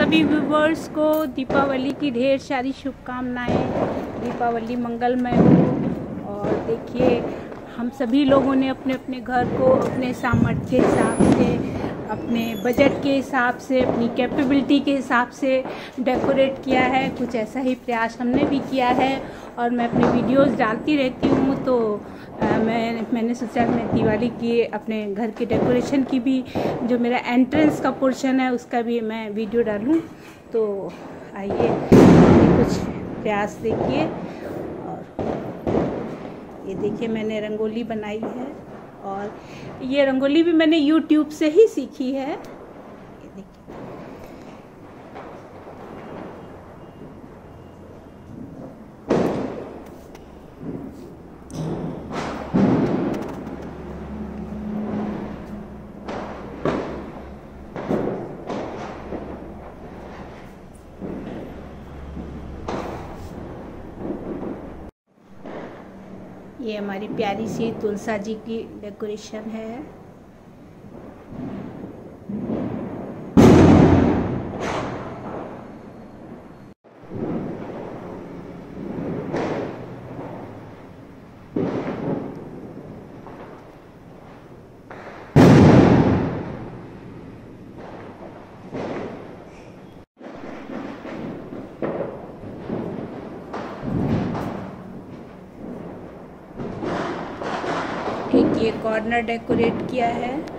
सभी व्यूवर्स को दीपावली की ढेर सारी शुभकामनाएं। दीपावली मंगलमय हो। और देखिए, हम सभी लोगों ने अपने अपने घर को अपने सामर्थ्य के हिसाब से, अपने बजट के हिसाब से, अपनी कैपेबिलिटी के हिसाब से डेकोरेट किया है। कुछ ऐसा ही प्रयास हमने भी किया है और मैं अपने वीडियोस डालती रहती हूँ। तो मैंने सोचा मैं दिवाली की अपने घर के डेकोरेशन की भी, जो मेरा एंट्रेंस का पोर्शन है उसका भी मैं वीडियो डालूँ। तो आइए कुछ प्रयास देखिए। और ये देखिए, मैंने रंगोली बनाई है और ये रंगोली भी मैंने YouTube से ही सीखी है। ये देखिए, ये हमारी प्यारी सी तुलसा जी की डेकोरेशन है। एक ये कॉर्नर डेकोरेट किया है।